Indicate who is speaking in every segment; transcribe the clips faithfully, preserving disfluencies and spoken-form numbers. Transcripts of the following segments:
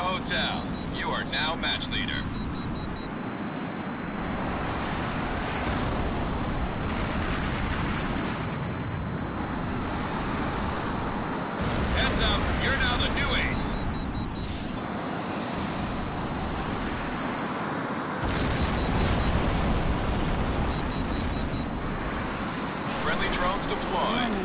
Speaker 1: Hotel. You are now match leader. Heads up, you're now the new ace. Friendly drones deployed.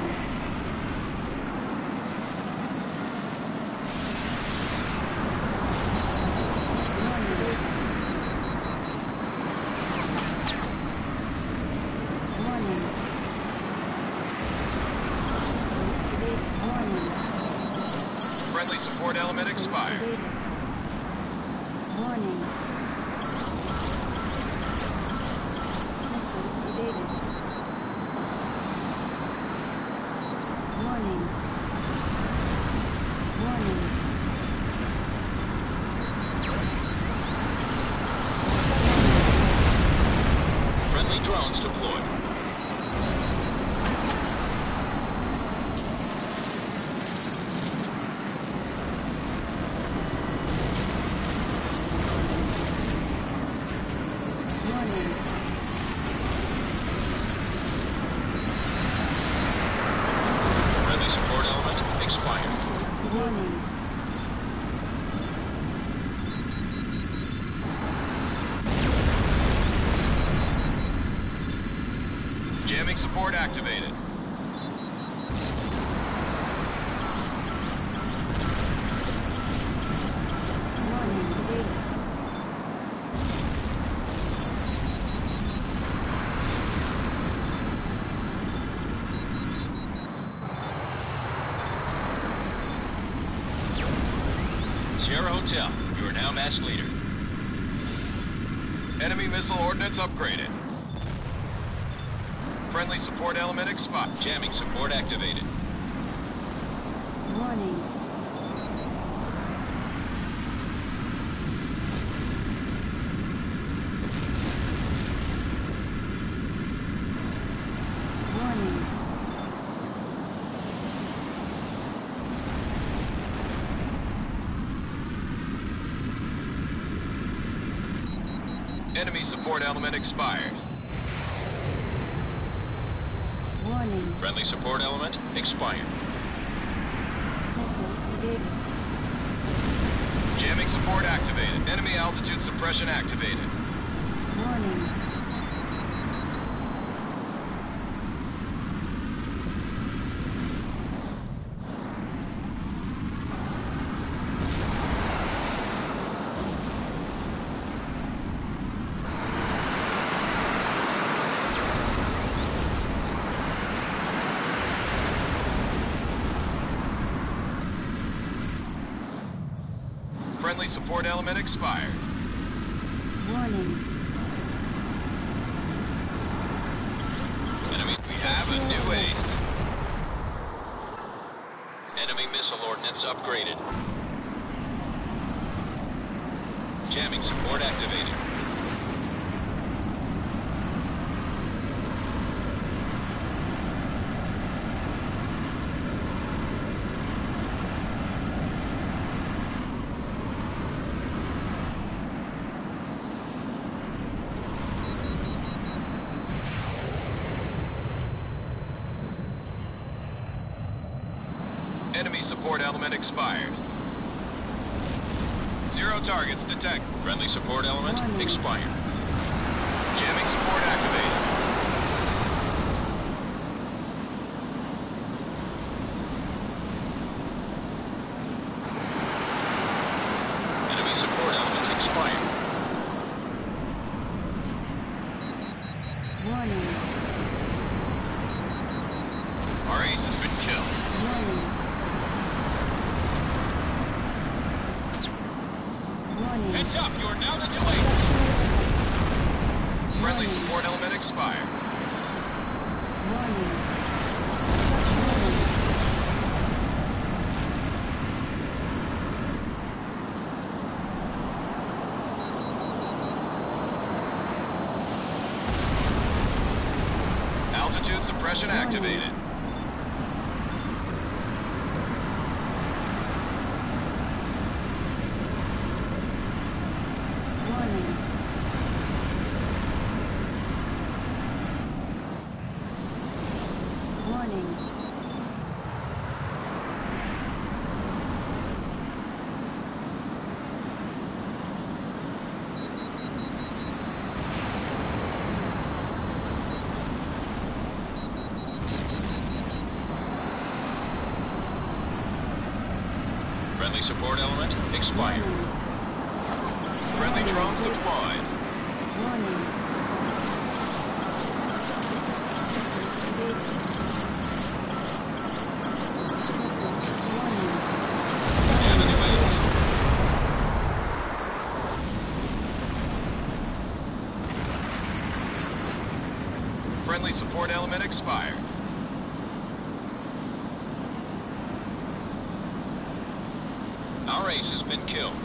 Speaker 1: Friendly support element expired.
Speaker 2: Warning. Missile evaded. Warning. Warning.
Speaker 1: Friendly drones deployed. Jamming support activated. Sierra Hotel, you are now match leader. Enemy missile ordnance upgraded. Friendly support element expired. Jamming support activated.
Speaker 2: Warning. Warning.
Speaker 1: Enemy support element expired.
Speaker 2: Warning.
Speaker 1: Friendly support element expired.
Speaker 2: Missile evaded.
Speaker 1: Jamming support activated. Enemy altitude suppression activated.
Speaker 2: Warning.
Speaker 1: Friendly support element expired.
Speaker 2: Warning.
Speaker 1: Enemy, we have a new ace. Enemy missile ordnance upgraded. Jamming support activated. Enemy support element expired. Zero targets detect. Friendly support element expired. Jamming support activated. Enemy support element expired.
Speaker 2: Warning.
Speaker 1: Our ace has been killed.
Speaker 2: Warning. Warning.
Speaker 1: Heads up, you are now the new ace. Friendly support element expired.
Speaker 2: Warning.
Speaker 1: Altitude suppression activated. Friendly support element expired.
Speaker 2: Warning.
Speaker 1: Friendly drones deployed.
Speaker 2: Warning. Missile evaded. Missile. Warning.
Speaker 1: You have a new ace. Friendly support element expired. Our ace has been killed.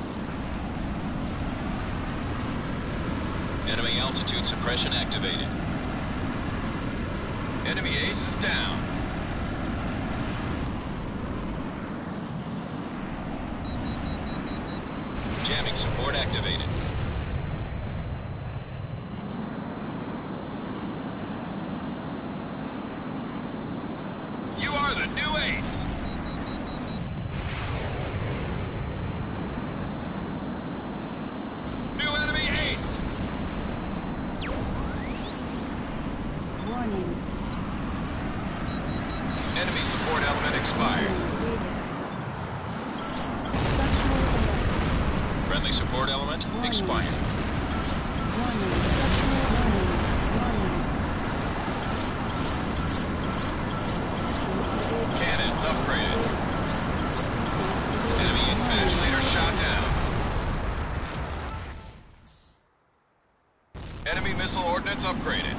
Speaker 1: Enemy altitude suppression activated. Enemy ace is down. Jamming support activated. You are the new ace. New enemy ace.
Speaker 2: Warning.
Speaker 1: Enemy support element expired.
Speaker 2: Missile evaded. Structural alert.
Speaker 1: Friendly support element
Speaker 2: Warning.
Speaker 1: expired.
Speaker 2: Warning. Structural warning. Warning. Missile evaded.
Speaker 1: Cannons upgraded.
Speaker 2: Missile evaded.
Speaker 1: Enemy match leader shot down. Enemy missile ordnance upgraded.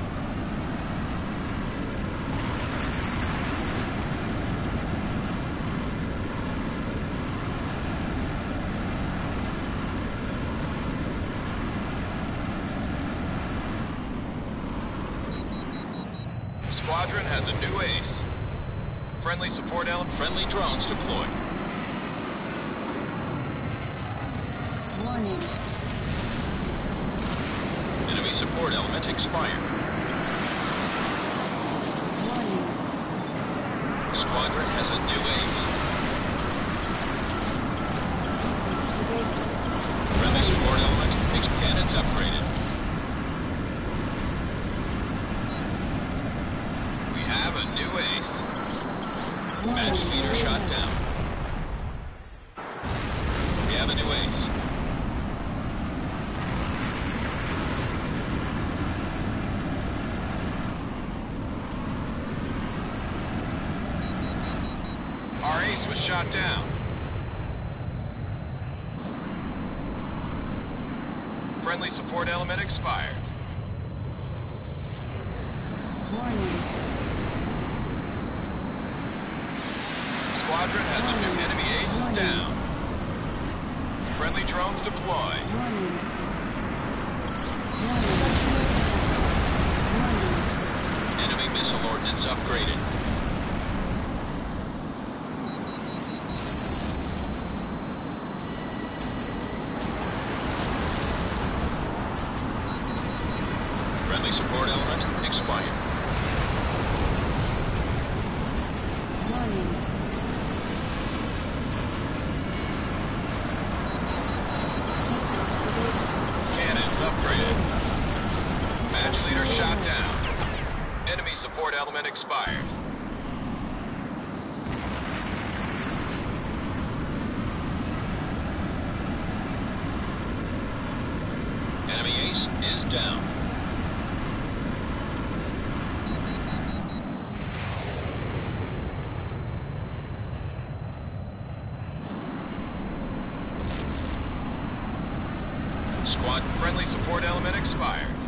Speaker 1: Squadron has a new ace. Friendly support element. Friendly drones deployed.
Speaker 2: Warning.
Speaker 1: Enemy support element expired.
Speaker 2: Warning.
Speaker 1: Squadron has a new ace.
Speaker 2: Missile evaded.
Speaker 1: Friendly support element. Ex cannons upgraded. We have a new ace. Match
Speaker 2: Missile
Speaker 1: leader shot
Speaker 2: evaded.
Speaker 1: down. We have a new ace. Our ace was shot down. Friendly support element expired.
Speaker 2: Warning.
Speaker 1: Squadron has a new enemy ace is down. Friendly drones deployed.
Speaker 2: Warning. Warning. Warning.
Speaker 1: Enemy missile ordnance upgraded. Friendly support element expired.
Speaker 2: Warning. Missile evaded.
Speaker 1: Cannons upgraded. Match leader
Speaker 2: Structural
Speaker 1: shot
Speaker 2: alert.
Speaker 1: down. Enemy support element expired. Enemy ace is down. Squad friendly support element expired.